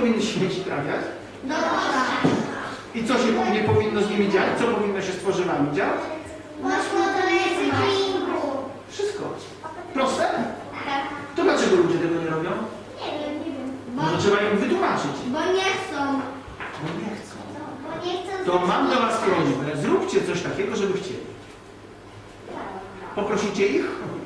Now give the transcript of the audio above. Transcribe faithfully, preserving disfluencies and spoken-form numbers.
powinny śmieci trafiać? Do kosza. I co się nie powinno z nimi dziać? Co powinno się z tworzywami dziać? Poszło do recyklingu. Wszystko. Proste? Tak. To dlaczego ludzie tego nie robią? Nie wiem, nie wiem. Bo, Może trzeba im wytłumaczyć. bo nie chcą. Bo nie chcą. Bo nie chcą. To mam do was prośbę. Zróbcie coś takiego, żeby chcieli. Poprosicie ich?